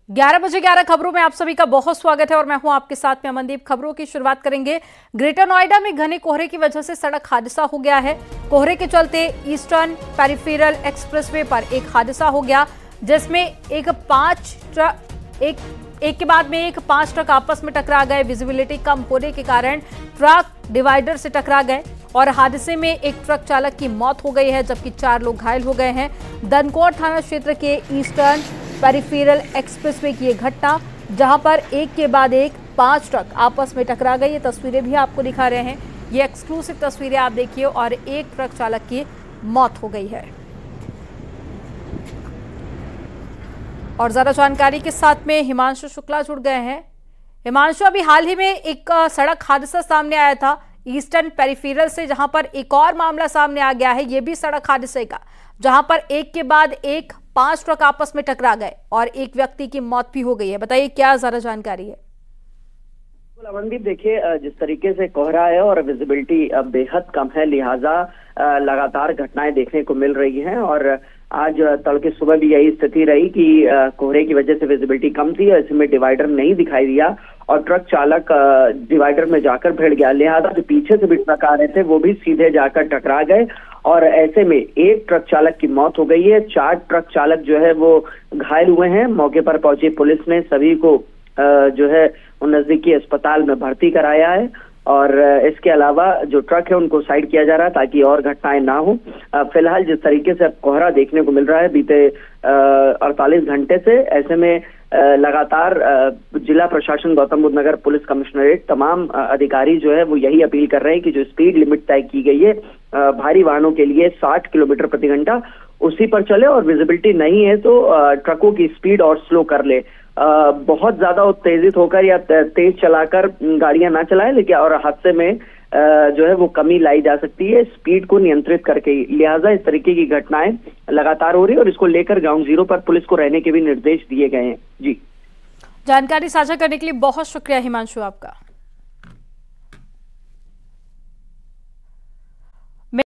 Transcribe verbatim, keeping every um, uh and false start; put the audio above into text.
ग्यारह बजे ग्यारह खबरों में आप सभी का बहुत स्वागत है और मैं हूं आपके साथ में अमनदीप। खबरों की शुरुआत करेंगे। ग्रेटर नोएडा में घने कोहरे की वजह से सड़क हादसा हो गया है। कोहरे के चलते ईस्टर्न पेरिफेरल एक्सप्रेसवे पर एक हादसा हो गया, जिसमें एक पांच ट्रक एक एक के बाद में एक पांच ट्रक आपस में टकरा गए। विजिबिलिटी कम होने के कारण ट्रक डिवाइडर से टकरा गए और हादसे में एक ट्रक चालक की मौत हो गई है, जबकि चार लोग घायल हो गए हैं। दनकौर थाना क्षेत्र के ईस्टर्न पेरिफेरल एक्सप्रेसवे की ये घटना, जहां पर एक के बाद एक पांच ट्रक आपस में टकरा गई। ये तस्वीरें भी आपको दिखा रहे हैं, ये एक्सक्लूसिव तस्वीरें आप देखिए। और एक ट्रक चालक की मौत हो गई है। और ज्यादा जानकारी के साथ में हिमांशु शुक्ला जुड़ गए हैं। हिमांशु, अभी हाल ही में एक सड़क हादसा सामने आया था ईस्टर्न पेरिफेरल से, जहां पर एक और मामला सामने आ गया है, ये भी सड़क हादसे का, जहां पर एक के बाद एक पांच ट्रक आपस में टकरा गए और एक व्यक्ति की मौत भी हो गई है। बताइए क्या ज्यादा जानकारी है। अमनदीप, देखिए, जिस तरीके से कोहरा है और विजिबिलिटी बेहद कम है, लिहाजा लगातार घटनाएं देखने को मिल रही हैं। और आज तड़के सुबह भी यही स्थिति रही कि कोहरे की वजह से विजिबिलिटी कम थी और इसमें डिवाइडर नहीं दिखाई दिया और ट्रक चालक डिवाइडर में जाकर भिड़ गया। लिहाजा जो पीछे से भी ट्रक आ रहे थे वो भी सीधे जाकर टकरा गए और ऐसे में एक ट्रक चालक की मौत हो गई है। चार ट्रक चालक जो है वो घायल हुए हैं। मौके पर पहुंची पुलिस ने सभी को जो है नजदीकी अस्पताल में भर्ती कराया है और इसके अलावा जो ट्रक है उनको साइड किया जा रहा है ताकि और घटनाएं ना हो। फिलहाल जिस तरीके से अब कोहरा देखने को मिल रहा है बीते अड़तालीस घंटे से, ऐसे में लगातार जिला प्रशासन, गौतम बुद्ध नगर पुलिस कमिश्नरेट, तमाम अधिकारी जो है वो यही अपील कर रहे हैं कि जो स्पीड लिमिट तय की गई है भारी वाहनों के लिए साठ किलोमीटर प्रति घंटा, उसी पर चले और विजिबिलिटी नहीं है तो ट्रकों की स्पीड और स्लो कर ले। आ, बहुत ज्यादा उत्तेजित होकर या तेज चलाकर गाड़ियां ना चलाएं, लेकिन और हादसे में आ, जो है वो कमी लाई जा सकती है स्पीड को नियंत्रित करके ही। लिहाजा इस तरीके की घटनाएं लगातार हो रही है और इसको लेकर ग्राउंड जीरो पर पुलिस को रहने के भी निर्देश दिए गए हैं। जी, जानकारी साझा करने के लिए बहुत शुक्रिया हिमांशु आपका।